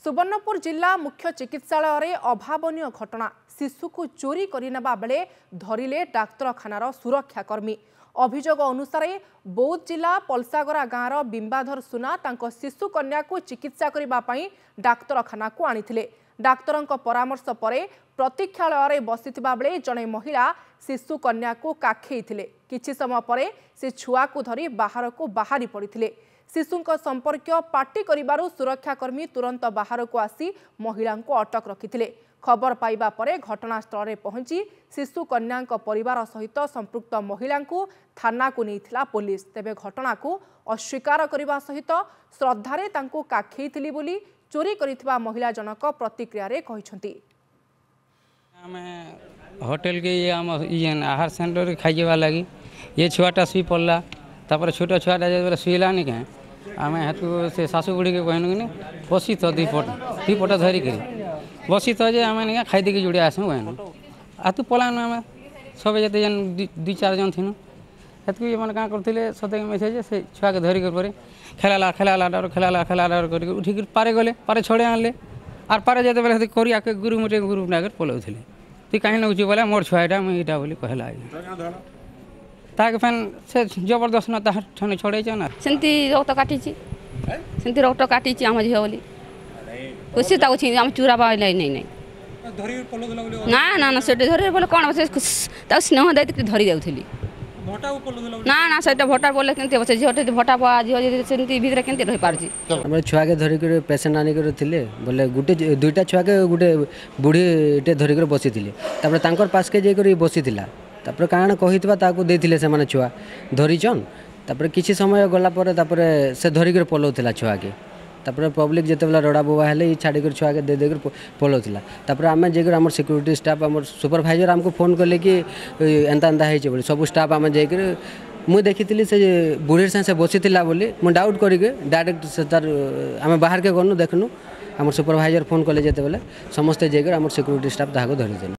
सुवर्णपुर जिला मुख्य चिकित्सालय रे अभावनीय घटना शिशु को चोरी करनेबा बेले धरिले डाक्तरखानार सुरक्षाकर्मी। अभियोग अनुसार बौद्ध जिला पलसागरा गाँवर बिंबाधर सुना तांको शिशु कन्या को चिकित्सा करबा पई डाक्तरखाना को आनिथिले। डाक्तरंक परामर्श परे प्रतीक्षालय रे बसिथिबा बेले जणे महिला शिशु कन्या को काखेइथिले। किछि समय परे से छुआ को धरी बाहर को बाहरी पड़िथिले। शिशुंक संपर्क पार्टी करिबारु सुरक्षाकर्मी तुरंत बाहर को आसी महिला को अटक रखिथिले। खबर पाइबा परे घटनास्थल रे पहुंची शिशु कन्या परिवार सहित संपृक्त महिला को थाना को नैथिला पुलिस। तेबे घटना को अस्वीकार करने सहित श्रद्धारे तांको काखेइथिली बोली चोरी करिथिबा महिला जनक प्रतिक्रिया रे कहिसंती। होटल के ये आहार सेंटर खाइबा लगी ये छुआटा सुई पड़ला तापर छोट छुआटा जब सुईला नहीं कहें आम हेतु से सासू बुढ़ी के कहनु कि बसी तो दुई पट धरिक बसी तो जे आम नहीं खाई देकी जुड़े आसू कहनु आ तू पलानु आम सब जते जन दुई चार जन थी हेतु ये मैंने क्या करते सते मेसेज से छुआ के धरिक खेलाला खेलाला डर खेलाला खेलाला डर कर उठिक पारे गले पारे छड़े आनले आर पारे जते बेले करी आके गुरु मुटे गुरु नागर पलाउथिले तु कहीं नौचु बोले मोर छुआटा मुझे इटा बोली कहला ताके फैन से जबरदस्त ना तार ठने छोड़े ना सेंती रक्त काटी सेंती रक्त काटी आम झील बोली खुशी ताको छी आम चूरा बा नहीं नहीं ना ना ना सेटे धरे बोले कौन से ता स्नेह दै धरी जाउथली ना ना सेटा भोटा बोले केनते बसे झटे भोटा पा झी सेंती भीतर केनते रहि पारजी हमर छुआ के धरि के पेशेंट आनी के थिले बोले गुटे दुईटा छुआ के गुटे बुढ़ी एटे धरि के बसी थिले तापर तांकर पास के जे करी बसी थिला तापर काण कहितबा ताको देथिले से माने छुआ धरिचन तापर किछि समय गला परे तापर से धरि के पलौथिला छुआ के तापर पब्लिक जते बेला रडा बोवा हेले छाड़ी कर छुआ के दे दे कर पलौथिला तापर आमे जे कर हमर सिक्योरिटी स्टाफ हमर सुपरवाइजर हमको फोन करले कि एंता एंता हेचे बोली सब स्टाफ आमे जे कर मुई देखिथिली से बुढ़ी से बसिथिला बोली मु डाउट करी के डायरेक्ट से तार आमे बाहर के गनु देखनु हमर सुपरवाइजर फोन करले जते बेले समस्त जे कर हमर सिक्योरिटी स्टाफ ताको धरि देले।